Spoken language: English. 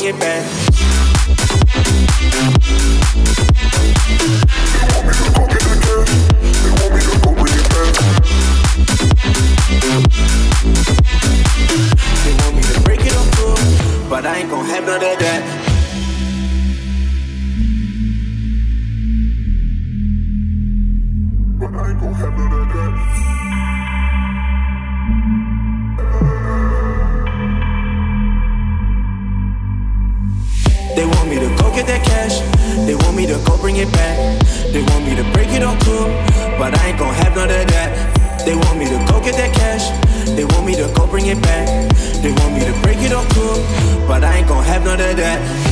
it back. They want me to break it up too, but I ain't gon' have none of that. But I ain't gon' have none of that. They want me to go get that cash. They want me to go bring it back. They want me to break it up too, but I ain't gon' have none of that. They want me to go get that cash. They want me to go bring it back. They want me to break it up too, but I ain't gon' have none of that.